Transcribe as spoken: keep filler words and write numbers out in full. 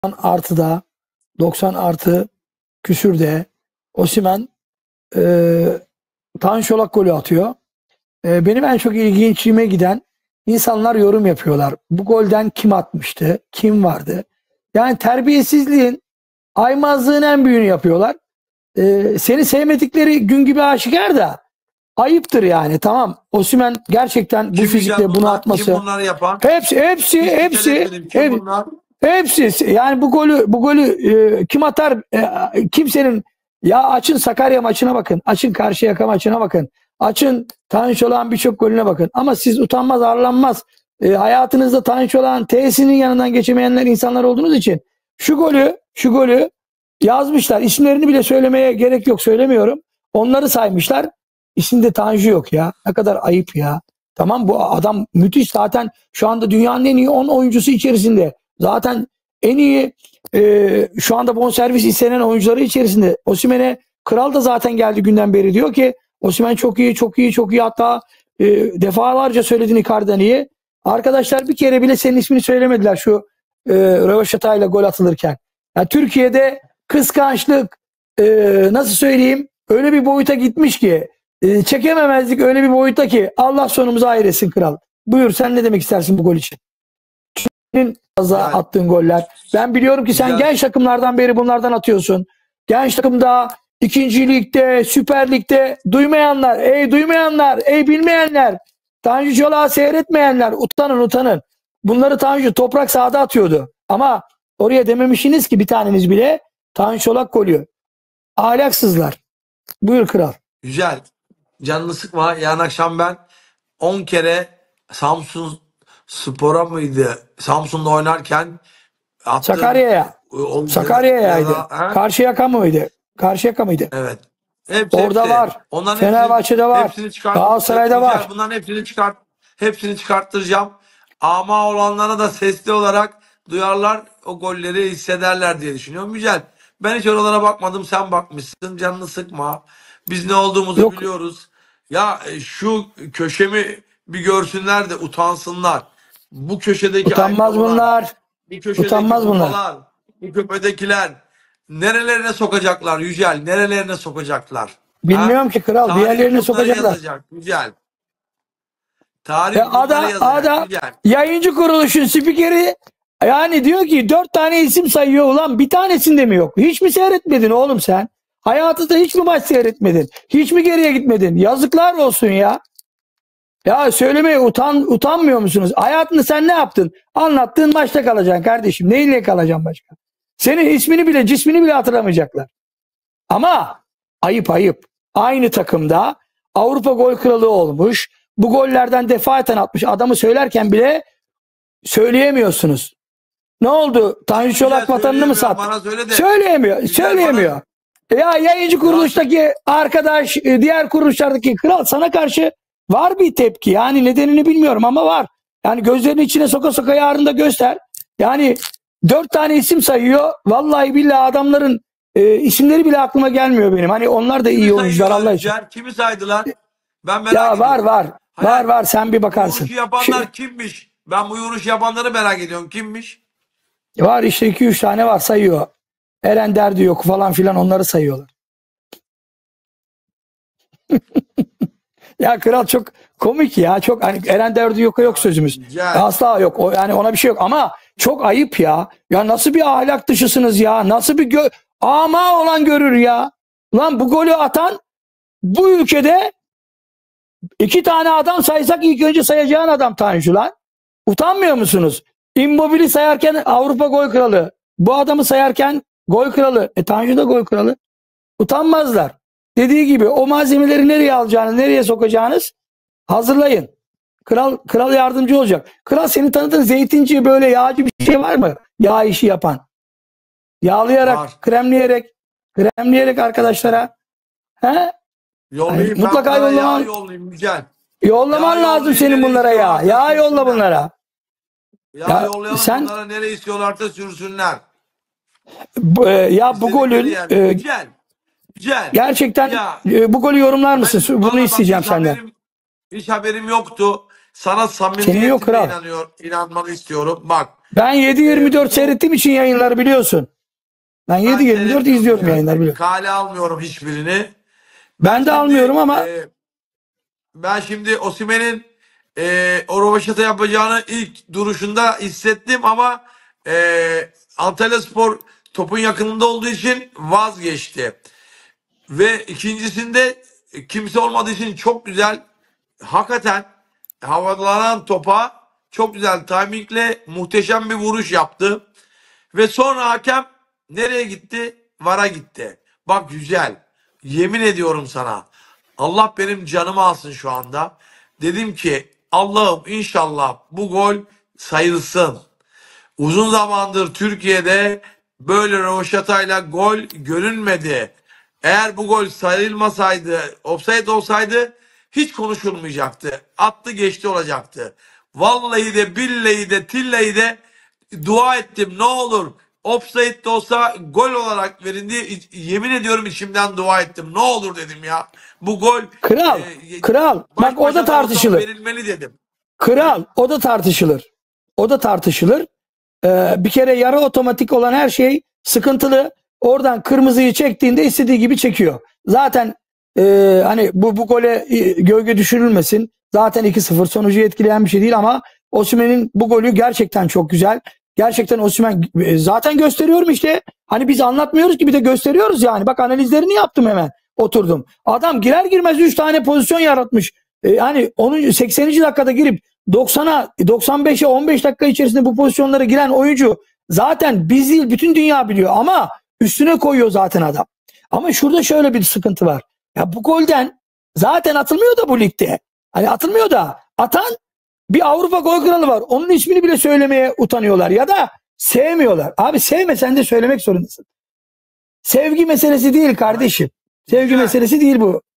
artıda, doksan artı küsürde Osimhen e, Tan Şolak golü atıyor. E, benim en çok ilginçime giden, insanlar yorum yapıyorlar. Bu golden kim atmıştı? Kim vardı? Yani terbiyesizliğin, aymazlığın en büyüğünü yapıyorlar. E, seni sevmedikleri gün gibi aşikar da ayıptır yani. Tamam, Osimhen gerçekten bu Kim fizikle bunu bunlar? atması. Kim bunları yapan? Hepsi hepsi Hiç hepsi etmedim. Kim hep, bunlar? hepsi yani bu golü bu golü e, kim atar? E, kimsenin, ya açın Sakarya maçına bakın. Açın Karşıyaka maçına bakın. Açın Tanju olan birçok golüne bakın. Ama siz utanmaz, arlanmaz, e, hayatınızda Tanju olan T'sinin yanından geçemeyenler insanlar olduğunuz için şu golü şu golü yazmışlar. İsimlerini bile söylemeye gerek yok, söylemiyorum. Onları saymışlar. İsimde Tanju yok ya. Ne kadar ayıp ya. Tamam, bu adam müthiş, zaten şu anda dünyanın en iyi on oyuncusu içerisinde. Zaten en iyi e, şu anda bonservis istenen oyuncuları içerisinde. Osimhen'e kral da zaten geldi günden beri diyor ki Osimhen çok iyi, çok iyi, çok iyi. Hatta e, defalarca söyledin Icardi'den iyi. Arkadaşlar bir kere bile senin ismini söylemediler şu e, röveşatayla gol atılırken. Yani Türkiye'de kıskançlık, e, nasıl söyleyeyim, öyle bir boyuta gitmiş ki, e, çekememezlik öyle bir boyutta ki Allah sonumuzu hayır etsin kral. Buyur, sen ne demek istersin bu gol için? Senin fazla Yani, attığın goller. Ben biliyorum ki sen yani, genç takımlardan beri bunlardan atıyorsun. Genç takımda, ikinci ligde, Süper Lig'de duymayanlar, ey duymayanlar, ey bilmeyenler, Tanju Çolak'ı seyretmeyenler utanın utanın. Bunları Tanju toprak sahada atıyordu. Ama oraya dememişsiniz ki bir taneniz bile Tanju Çolak golü. Ahlaksızlar. Buyur kral. güzel. Canını sıkma. Yarın akşam ben on kere Samsun Spor'a mıydı? Samsun'da oynarken attığım Sakarya'ya. o- Sakarya'yaydı. Ha? Karşıyaka mıydı? Karşıyaka mıydı? Evet. Hepsi, Orada hepsi. var. Onların Fenerbahçe'de hepsini, var. hepsini çıkart. Galatasaray'da Güzel. var. Bunların hepsini çıkart. Hepsini çıkarttıracağım. Ama olanlara da sesli olarak duyarlar, o golleri hissederler diye düşünüyorum. Güzel. Ben hiç oralara bakmadım. Sen bakmışsın. Canını sıkma. Biz ne olduğumuzu Yok. biliyoruz. Ya e, şu köşemi bir görsünler de utansınlar. Bu köşedeki Utanmaz ayakkabılar, bunlar. bu köşedeki Utanmaz bunlar. kupalar, bu köpedekiler nerelerine sokacaklar Yücel? Nerelerine sokacaklar? Bilmiyorum Ha? ki kral. Tarih Diğerlerini bunları sokacaklar. yazacak Yücel. Tarih Ya bunları ada, yazacak ada Yücel. yayıncı kuruluşun spikeri yani diyor ki dört tane isim sayıyor, ulan bir tanesinde mi yok? Hiç mi seyretmedin oğlum sen? Hayatında hiç mi maç seyretmedin? Hiç mi geriye gitmedin? Yazıklar olsun ya. Ya söylemeye utan, utanmıyor musunuz? Hayatında sen ne yaptın? Anlattığın maçta kalacaksın kardeşim. Neyle kalacaksın başka? Senin ismini bile, cismini bile hatırlamayacaklar. Ama ayıp ayıp. Aynı takımda Avrupa gol kralı olmuş. Bu gollerden defaten atmış. Adamı söylerken bile söyleyemiyorsunuz. Ne oldu? Tanju Çolak Güzel vatanını mı söyleyemiyor. sattı? Bana söyle de. Söyleyemiyor. Güzel Söyleyemiyor. Ya yayıncı kuruluştaki arkadaş, diğer kuruluşlardaki kral sana karşı var bir tepki. Yani nedenini bilmiyorum ama var. Yani gözlerinin içine soka soka yarın da göster. Yani dört tane isim sayıyor. Vallahi billahi adamların e, isimleri bile aklıma gelmiyor benim. Hani onlar da iyi Kimi oyuncular sayıyorlar Allah için. Yücel? Kimi saydılar? Ben merak Ya var ediyorum. var. Hayır, Var var, sen bir bu bakarsın. yuruşu yapanlar Şey, kimmiş? Ben bu yuruşu yapanları merak ediyorum. Kimmiş? var işte iki üç tane var sayıyor. Eren derdi yok falan filan, onları sayıyorlar. Ya kral çok komik ya. Çok hani Eren derdi yok yok sözümüz. Güzel. Asla yok. O, yani ona bir şey yok ama çok ayıp ya. Ya nasıl bir ahlak dışısınız ya? Nasıl bir gö ama olan görür ya. Lan bu golü atan bu ülkede iki tane adam saysak ilk önce sayacağın adam Tanju lan. Utanmıyor musunuz? Immobile sayarken Avrupa gol kralı. Bu adamı sayarken gol kralı. E Tanju da gol kralı. Utanmazlar. Dediği gibi o malzemeleri nereye alacağınız, nereye sokacağınız hazırlayın. Kral kral yardımcı olacak. Kral, seni tanıdığın zeytinci böyle yağcı bir şey var mı? Yağ işi yapan. Yağlayarak, Var. kremleyerek, kremleyerek arkadaşlara. He? Yollayayım. Ay, mutlaka ben bunlara yollaman- yağ yollayayım Yücel. Yollaman Yağ lazım yollayayım, senin nereye bunlara ya. istiyorlarsa Yağ yolla sürsünler. bunlara. Yağ Ya yollayalım sen- bunlara, nereye istiyorlarsa sürsünler. Bu, e, ya bu İstedikleri golün yerde. e, Güzel. Güzel. gerçekten Ya, e, bu golü yorumlar Ben- mısın? Bunu Vallahi bak, isteyeceğim hiç senden. haberim, hiç haberim yoktu. Sana Senin yok samimiyetimle kral. inanıyor, inanmanı istiyorum. Bak, Ben yedi yirmi dört seyrettiğim için yayınları biliyorsun. Ben yedi yirmi dört seyretmiyorum izliyorum ya. yayınları biliyorum. Kale almıyorum hiçbirini. Ben de şimdi, almıyorum ama e, ben şimdi Osimhen'in e, o rövaşata yapacağını ilk duruşunda hissettim ama e, Antalyaspor topun yakınında olduğu için vazgeçti. Ve ikincisinde kimse olmadığı için çok güzel, hakikaten havalanan topa çok güzel timingle muhteşem bir vuruş yaptı. Ve sonra hakem nereye gitti? VAR'a gitti. Bak güzel. Yemin ediyorum sana. Allah benim canımı alsın şu anda. Dedim ki Allah'ım inşallah bu gol sayılsın. Uzun zamandır Türkiye'de böyle rövaşatayla gol görünmedi. Eğer bu gol sayılmasaydı, offside olsaydı hiç konuşulmayacaktı. Attı geçti olacaktı. Vallahi de billahi de tillahi de dua ettim, ne olur offside de olsa gol olarak verin diye yemin ediyorum, içimden dua ettim. Ne olur dedim ya. Bu gol kral, e, kral. baş Bak o da başa da olsa tartışılır. verilmeli dedim. Kral, o da tartışılır. O da tartışılır. Ee, bir kere yarı otomatik olan her şey sıkıntılı. Oradan kırmızıyı çektiğinde istediği gibi çekiyor. Zaten e, hani bu bu gole e, gölge düşürülmesin. Zaten iki sıfır sonucu etkileyen bir şey değil ama Osimhen'in bu golü gerçekten çok güzel. Gerçekten Osimhen e, zaten gösteriyorum işte. Hani biz anlatmıyoruz ki, bir de gösteriyoruz yani. Bak analizlerini yaptım hemen. Oturdum. Adam girer girmez üç tane pozisyon yaratmış. E, hani onun sekseninci dakikada girip doksana doksan beşe on beş dakika içerisinde bu pozisyonlara giren oyuncu zaten biz değil bütün dünya biliyor ama üstüne koyuyor zaten adam. Ama şurada şöyle bir sıkıntı var. Ya bu golden zaten atılmıyor da bu ligde. Hani atılmıyor da atan bir Avrupa gol kralı var. Onun ismini bile söylemeye utanıyorlar ya da sevmiyorlar. Abi sevmesen de söylemek zorundasın. Sevgi meselesi değil kardeşim. Sevgi Güzel. meselesi değil bu.